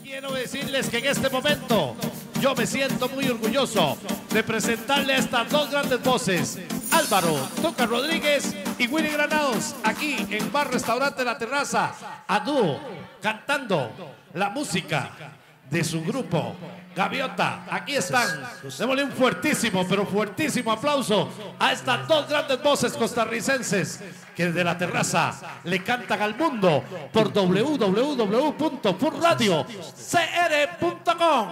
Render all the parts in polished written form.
Quiero decirles que en este momento yo me siento muy orgulloso de presentarle a estas dos grandes voces, Álvaro Tuca Rodríguez y Willy Granados, aquí en Bar Restaurante La Terraza, a dúo, cantando la música de su grupo Gaviota. Aquí están. Démosle un fuertísimo, pero fuertísimo aplauso a estas dos grandes voces costarricenses que desde La Terraza le cantan al mundo por www.furradiocr.com.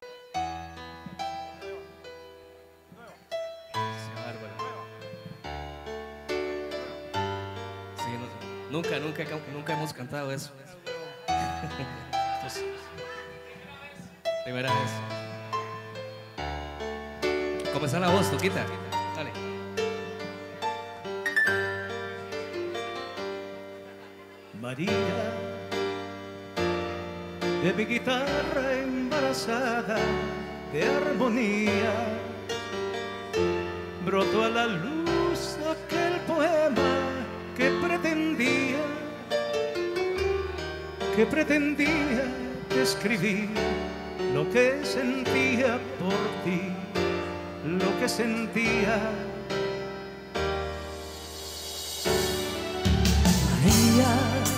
Sí, nunca hemos cantado eso. Pues, primera vez. Comenzar la voz, Tuquita. Dale. María, de mi guitarra embarazada de armonía, brotó a la luz aquel poema que pretendía describir lo que sentía por ti, lo que sentía. María,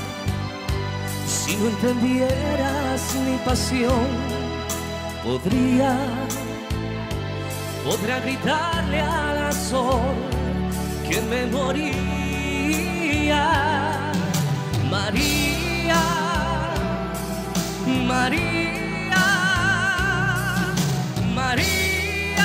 si no entendieras mi pasión, podría gritarle al sol que me moría. María, María, María.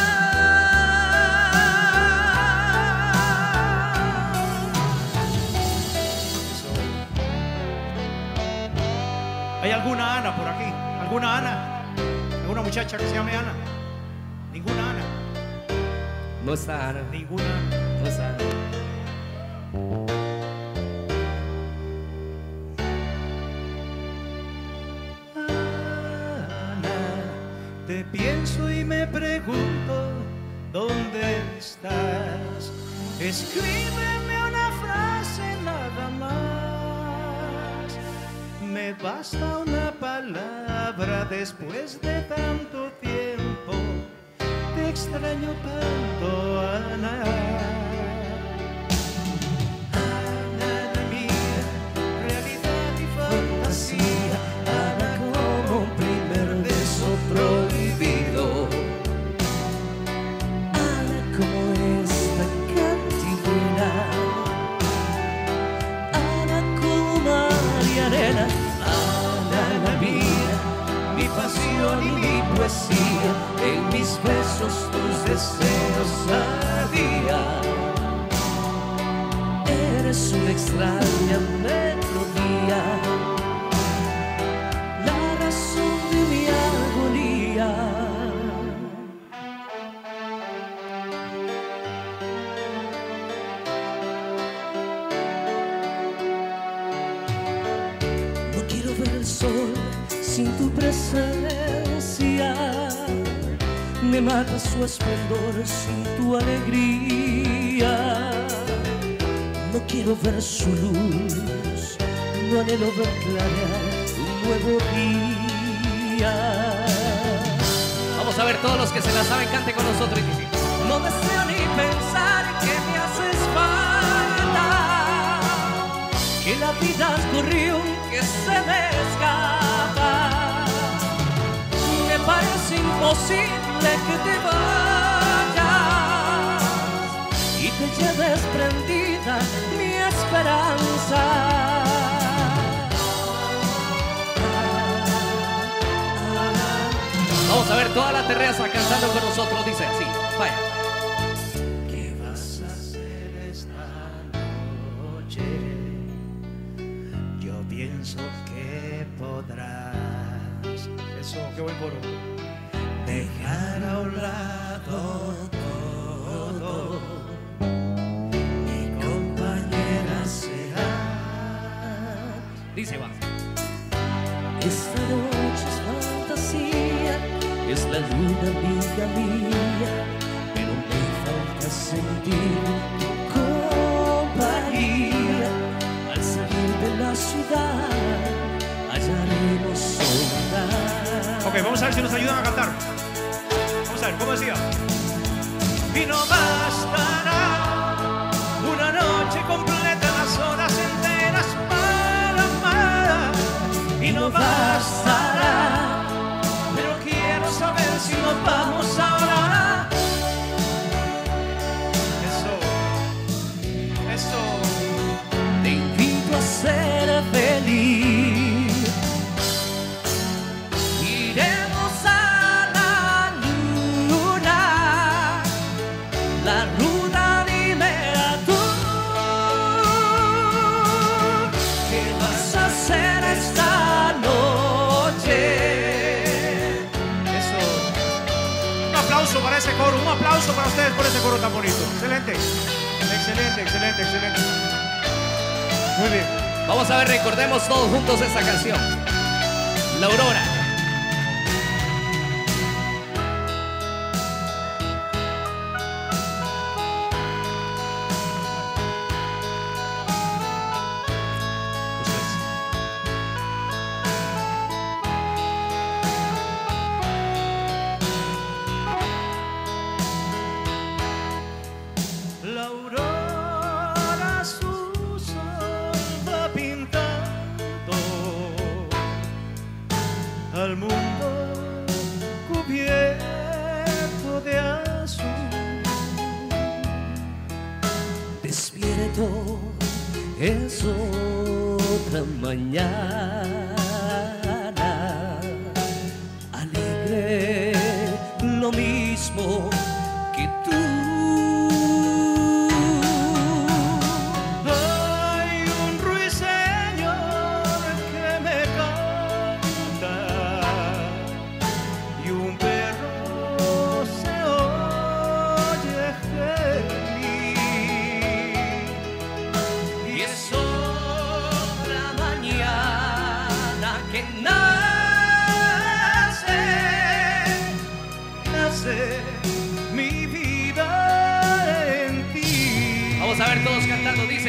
¿Hay alguna Ana por aquí? ¿Alguna Ana? ¿Alguna muchacha que se llame Ana? Ninguna Ana. No está Ana. Ninguna Ana. No está Ana. Te pienso y me pregunto ¿dónde estás? Escríbeme una frase nada más. Me basta una palabra después de tanto tiempo. Te extraño tanto, Ana. Ana mía, realidad y fantasía. Ana como un primer beso prohibido. Ana como esta cantilena. Ana como mar y arena. Ana la mía, Mi pasión y mi poesía. En mis besos tus deseos ardía. Eres una extraña melodía, la razón de mi agonía. No quiero ver el sol sin tu presencia. Me mata su esplendor sin tu alegría. No quiero ver su luz, no anhelo ver clarear un nuevo día. Vamos a ver todos los que se la saben, cante con nosotros. No deseo ni pensar que me haces falta, que la vida corrió, que se me escapa. Me parece imposible que te vayas y te lleves prendida mi esperanza. Vamos a ver toda la terraza cantando con nosotros. Dice así, vaya. ¿Qué vas a hacer esta noche? Yo pienso que podrás. Eso, qué buen coro. Dejar a un lado todo. Mi compañera será. Dice, va. Esta noche es fantasía, es la luna amiga mía, pero me falta sentir tu compañía. Al salir de la ciudad hallaremos soledad. Ok, vamos a ver si nos ayudan a cantar. Vamos a ver, ¿cómo decía? Y no bastará una noche completa, las horas enteras para amar. Y no bastará, pero quiero saber si nos vamos ahora. Eso. Te invito a ser feliz. Iremos a la luna, la ruta primera. Tú, ¿qué vas a hacer esta noche? Eso. Un aplauso para ese coro, un aplauso para ustedes por ese coro tan bonito. Excelente. Excelente. Muy bien. Vamos a ver, recordemos todos juntos esta canción. La Aurora. La aurora su sol va pintando al mundo cubierto de azul. Despierto, es otra mañana, alegre, lo mismo que tú. Hay un ruiseñor que me canta y un perro se oye gemir. Y es otra mañana que nace mi vida en ti. Vamos a ver todos cantando, dice.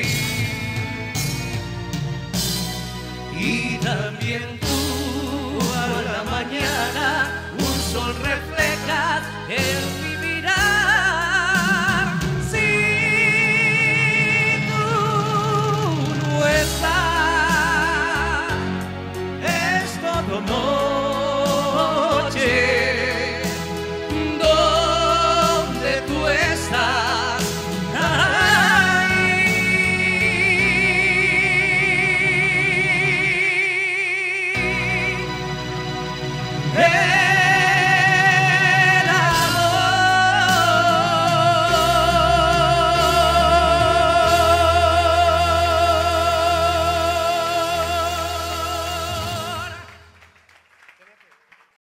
y también tú a la mañana un sol reflejas en mi mirar. Si tú no estás, es todo noche. ¿Dónde tú estás? Hey!